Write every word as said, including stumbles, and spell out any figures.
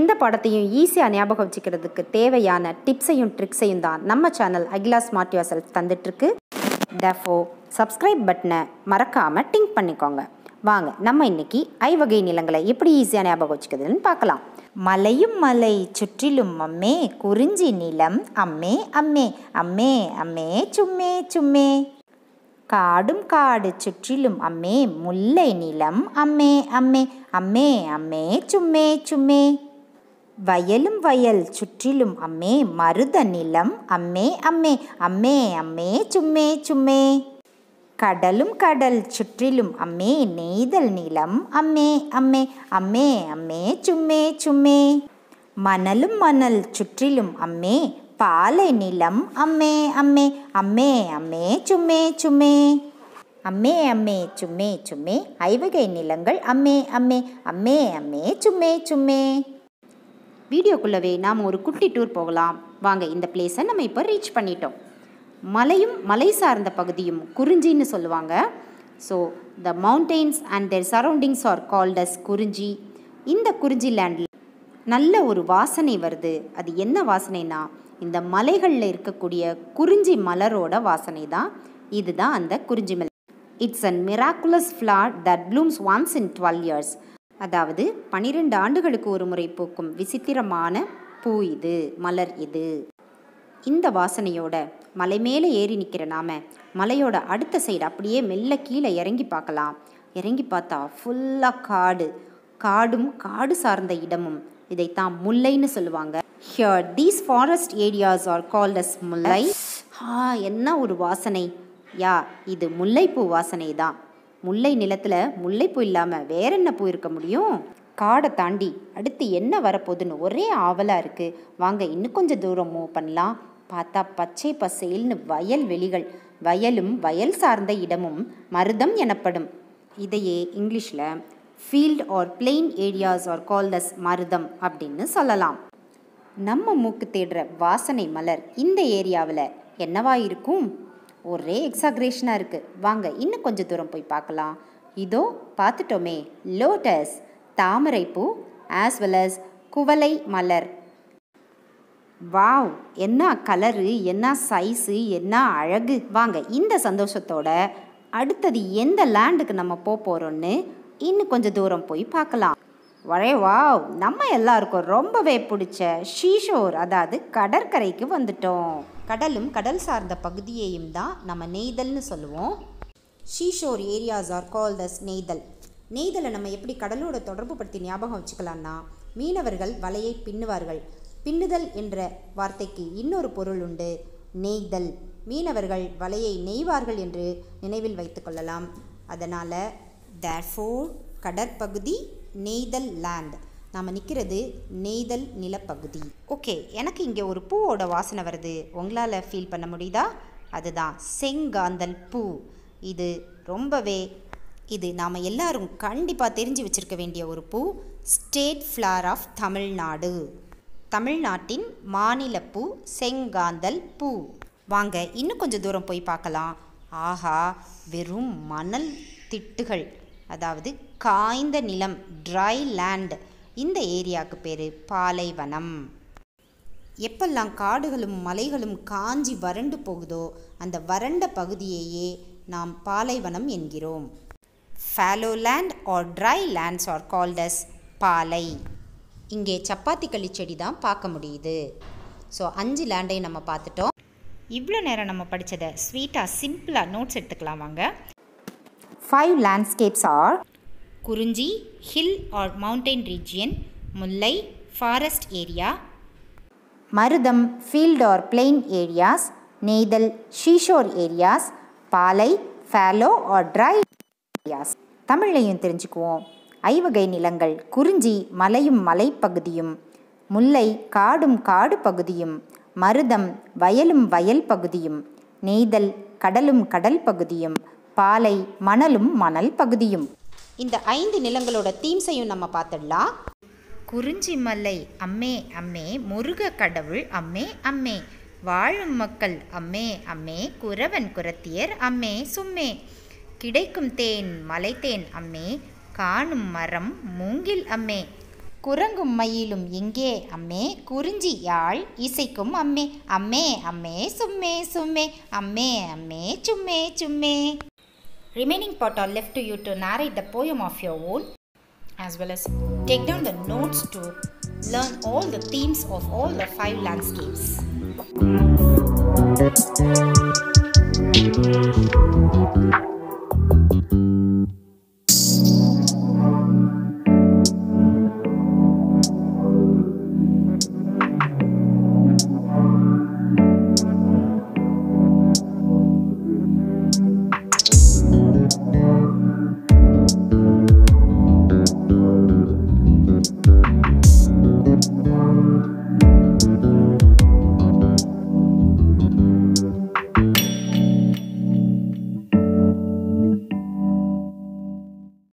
எந்த பாடத்தையும் ஈஸியாக ஞாபகம் வச்சுக்கிறதுக்கு தேவையான டிப்ஸையும் ட்ரிக்ஸையும் தான் நம்ம channel Akila smart yourself தந்துட்டுருக்கு. டெஃபோ சப்ஸ்கிரைப் பட்டனை மறக்காமல் டிங்க் பண்ணிக்கோங்க. வாங்க நம்ம இன்னைக்கு ஐவகை நிலங்களை எப்படி ஈஸியாக ஞாபகம் வச்சுக்கிறதுன்னு பார்க்கலாம். மலையும் மலை சுற்றிலும் அம்மே, குறிஞ்சி நிலம் அம்மே அம்மே அம்மே அம்மே சும்மே சும்மே. காடும் காடு சுற்றிலும் அம்மே, முல்லை நிலம் அம்மே அம்மே அம்மே அம்மே சும்மே சும்மே. வயலும் வயல் சுற்றிலும் அம்மே, மருத நிலம் அம்மே அம்மே அம்மே அம்மே சும்மே சும்மே. கடலும் கடல் சுற்றிலும் அம்மே, நெய்தல் நிலம் அம்மே அம்மே அம்மே அம்மே சும்மே சும்மே. மணலும் மணல் சுற்றிலும் அம்மே, பாலை நிலம் அம்மே அம்மே அம்மே அம்மே சும்மே சும்மே. அம்மே அம்மே சும்மே சும்மே, ஐவகை நிலங்கள் அம்மே அம்மே அம்மே அம்மே சும்மே சும்மே. வீடியோக்குள்ளவே நாம் ஒரு குட்டி டூர் போகலாம் வாங்க. இந்த பிளேஸை நம்ம இப்போ ரீச் பண்ணிட்டோம். மலையும் மலை சார்ந்த பகுதியும் குறிஞ்சின்னு சொல்லுவாங்க. So the mountains and their surroundings are called as Kurinji. இந்த குறிஞ்சி லேண்டில் நல்ல ஒரு வாசனை வருது. அது என்ன வாசனைனா, இந்த மலைகளில் இருக்கக்கூடிய குறிஞ்சி மலரோட வாசனை தான். இதுதான் அந்த குறிஞ்சி மலர். It's an miraculous flower that blooms once in twelve years. அதாவது பன்னிரெண்டு ஆண்டுகளுக்கு ஒரு முறை பூக்கும் விசித்திரமான பூ இது, மலர் இது. இந்த வாசனையோட மலை மேலே ஏறி நிற்கிற நாம மலையோட அடுத்த சைடு அப்படியே மெல்ல கீழே இறங்கி பார்க்கலாம். இறங்கி பார்த்தா ஃபுல்லாக காடு, காடும் காடு சார்ந்த இடமும். இதைத்தான் முல்லைன்னு சொல்லுவாங்க. Here these forest areas are called as mullai. ஆ என்ன ஒரு வாசனை! யா இது முல்லைப்பூ வாசனை தான். முல்லை நிலத்தில் முல்லைப்பூ இல்லாமல் வேற என்ன பூ இருக்க முடியும்? காடை தாண்டி அடுத்து என்ன வரப்போகுதுன்னு ஒரே ஆவலாக இருக்குது. வாங்க இன்னும் கொஞ்சம் தூரம் மூவ் பண்ணலாம். பார்த்தா பச்சை பசேல்னு வயல் வெளிகள். வயலும் வயல் சார்ந்த இடமும் மருதம் எனப்படும். இதையே இங்கிலீஷில் field or plain areas are called as Marutham அப்படின்னு சொல்லலாம். நம்ம மூக்கு தேடுற வாசனை மலர் இந்த ஏரியாவில் என்னவா இருக்கும்? ஒரே எக்ஸாக்ரேஷனாக இருக்குது. வாங்க இன்னும் கொஞ்சம் தூரம் போய் பார்க்கலாம். இதோ பார்த்துட்டோமே, லோட்டஸ் தாமரைப்பூ ஆஸ் வெல் அஸ் குவளை மலர். வாவ், என்ன கலரு, என்ன சைஸு, என்ன அழகு! வாங்க இந்த சந்தோஷத்தோட அடுத்தது எந்த லேண்டுக்கு நம்ம போக போகிறோன்னு இன்னும் கொஞ்சம் தூரம் போய் பார்க்கலாம். வரே வாவ், நம்ம எல்லாருக்கும் ரொம்பவே பிடிச்ச ஷீஷோர், அதாவது கடற்கரைக்கு வந்துட்டோம். கடலும் கடல் சார்ந்த பகுதியையும் தான் நம்ம நெய்தல்னு சொல்லுவோம். Seashore areas are called as Neythal. நெய்தலை நம்ம எப்படி கடலோட தொடர்பு படுத்தி ஞாபகம் வச்சுக்கலாம்னா, மீனவர்கள் வலையை பின்னுவார்கள். பின்னுதல் என்ற வார்த்தைக்கு இன்னொரு பொருள் உண்டு, நெய்தல். மீனவர்கள் வலையை நெய்வார்கள் என்று நினைவில் வைத்து கொள்ளலாம். அதனால் தேர்ஃபோர் கடற்பகுதி நெய்தல் லேண்ட். நாம் நிற்கிறது நெய்தல் நிலப்பகுதி. ஓகே, எனக்கு இங்கே ஒரு பூவோட வாசனை வருது. உங்களால் ஃபீல் பண்ண முடியுதா? அதுதான் செங்காந்தல் பூ. இது ரொம்பவே இது நாம் எல்லாரும் கண்டிப்பாக தெரிஞ்சு வச்சுருக்க வேண்டிய ஒரு பூ. State flower of Tamil Nadu. தமிழ்நாட்டின் மாநில பூ செங்காந்தல் பூ. வாங்க இன்னும் கொஞ்சம் தூரம் போய் பார்க்கலாம். ஆஹா, வெறும் மணல் திட்டுகள், அதாவது காய்ந்த நிலம், ட்ரை லேண்ட். இந்த ஏரியாவுக்கு பேர் பாலைவனம். எப்பெல்லாம் காடுகளும் மலைகளும் காஞ்சி வறண்டு போகுதோ அந்த வறண்ட பகுதியையே நாம் பாலைவனம் என்கிறோம். Fallow land or dry lands are called as Palai. இங்கே சப்பாத்தி களி செடி தான் பார்க்க முடியுது. ஸோ அஞ்சு லேண்டையும் நம்ம பார்த்துட்டோம். இவ்வளோ நேரம் நம்ம படித்ததை ஸ்வீட்டாக சிம்பிளாக நோட்ஸ் எடுத்துக்கலாம் வாங்க. Five landscapes are Kurinji hill or mountain region, Mullai forest area, Marutham field or plain areas, Neythal seashore areas, Palai fallow or dry areas. தமிழையும் தெரிஞ்சுக்குவோம். ஐவகை நிலங்கள் குறிஞ்சி மலையும் மலைப்பகுதியும், முல்லை காடும் காடு பகுதியும், மருதம் வயலும் வயல் பகுதியும், நெய்தல் கடலும் கடல் பகுதியும், பாலை மணலும் மணல் பகுதியும். இந்த ஐந்து நிலங்களோட தீம்ஸையும் நம்ம பார்த்துடலாம். குறிஞ்சி மலை அம்மே அம்மே, முருக கடவுள் அம்மே அம்மே, வாழும் மக்கள் அம்மே அம்மே, குறவன் குறத்தியர் அம்மே சும்மே, கிடைக்கும் தேன் மலைத்தேன் அம்மே, காணும் மரம் மூங்கில் அம்மே, குரங்கும் மயிலும் எங்கே அம்மே குறிஞ்சி யாழ் இசைக்கும் அம்மே அம்மே அம்மே சும்மே சும்மே அம்மே அம்மே சும்மே சும்மே. Remaining part are left to you to narrate the poem of your own, as well as take down the notes to learn all the themes of all the five landscapes.